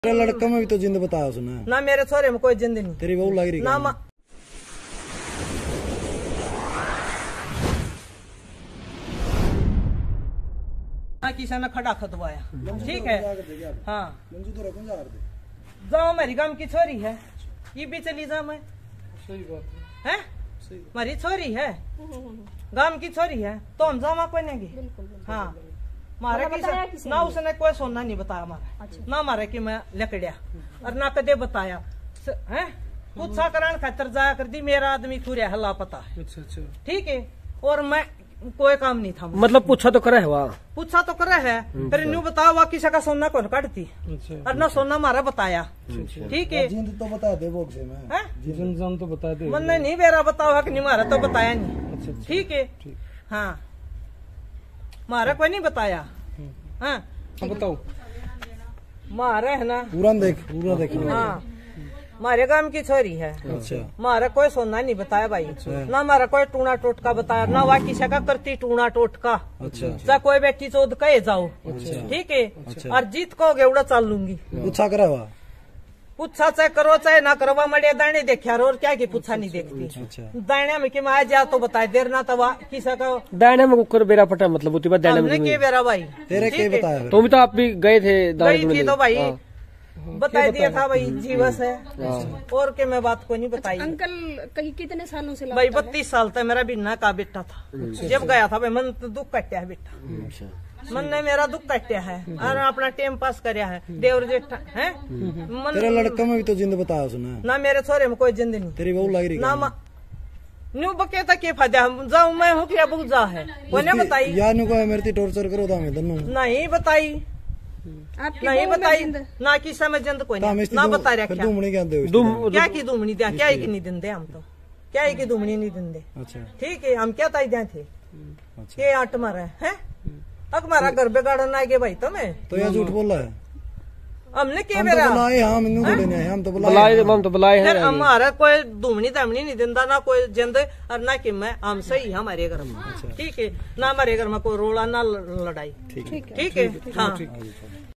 तेरा लड़का में भी तो जिंद बताया उसने ना, मेरे छोरे में कोई जिंद नहीं। तेरी बहू लग रही ना किसी ने खड़ा खतवाया, ठीक है। हाँ जाओ, मेरी गांव की छोरी है, ये भी चली जा। मैं सही बात है, मेरी छोरी है, गांव की छोरी है, तो हम जावा कोई नहीं। हाँ मारे ना उसने कोई सोना नहीं बताया मारा। अच्छा। ना मारे कि मैं लकड़िया और ना कदे बताया है। पूछा करान खातर जाया कर दी, मेरा आदमी खुरिया हल्ला पता है। अच्छा। ठीक है, और मैं कोई काम नहीं था। मतलब पूछा तो करे है वहाँ, पूछा तो करे है, फिर न्यू बताओ वह किसी का सोना कौन काटती। और ना सोना मारा बताया। ठीक है, जिंद तो बता दे बोक से मैं जिंद तो बता दे। मैंने नहीं मेरा बताओ कि नहीं मारा तो बताया नहीं। ठीक है, हाँ मारा कोई नहीं बताया। हाँ बताओ, मारा है ना, पूरा देख। हाँ मारे गांव की छोरी है। अच्छा। मारा कोई सोना नहीं बताया भाई। अच्छा। ना मारा कोई टूणा टोटका बताया, ना वा किसी का करती टूणा टोटका। अच्छा। चाहे कोई बेटी चौध कहे जाओ। अच्छा। ठीक है। अच्छा। और जीत कहोगे उड़ा चाल लूंगी। पूछा करावा, पूछा चाहे करो चाहे ना करो, मड़िया दाने देखा और क्या की पूछा नहीं देखती। अच्छा। दाने में कि मैं जा तो बताए देर ना तो किसी का दाने में कुकर बेरा पटा, मतलब उतनी बात दाने में के बेरा भाई तेरे के बताया। तो भी तो आप भी गए थे, गई थी तो भाई बता दिया था भाई, जीवस है और के मैं बात को नहीं बताई। अंकल कहीं कितने सालों से भाई 32 साल तक मेरा बिन्ना का बेटा था। जब गया था भाई मन तो दुख कट्या है बेटा, मन ने मेरा दुख कट्या है और अपना टाइम पास करया है। देवर जेठा है, तेरा लड़का में भी तो जिंद बताया उसने ना, मेरे छोरे में कोई जिंद नहीं। तेरी बहू लग रही ना न्यू बके था के फायदा, जाऊँ मैं हूँ क्या बुक जा है कोने बताई यार नु को मेरे टॉर्चर करो था मैं दोनों नहीं बताई, नहीं बताई ना कि समय जिंद कोई नहीं ना बता रहा। क्या की दुमनी दिया, क्या की नहीं दिंदे हम तो, क्या की दुमनी नहीं दिंदे। अच्छा। ठीक है, हम क्या ताई दिया थे के आट मारा है, अग मारा घर बेगाड़न आ गए भाई तुम्हें तो यह झूठ बोला है। हमने क्या मेरा हम तो बुलाए हैं, हमारा कोई दुमनी दमनी नहीं दिंदा ना कोई जिंद और ना कि मैं हम सही हमारे घर में। ठीक है, ना हमारे घर में कोई रोड़ा ना लड़ाई। ठीक है। हाँ।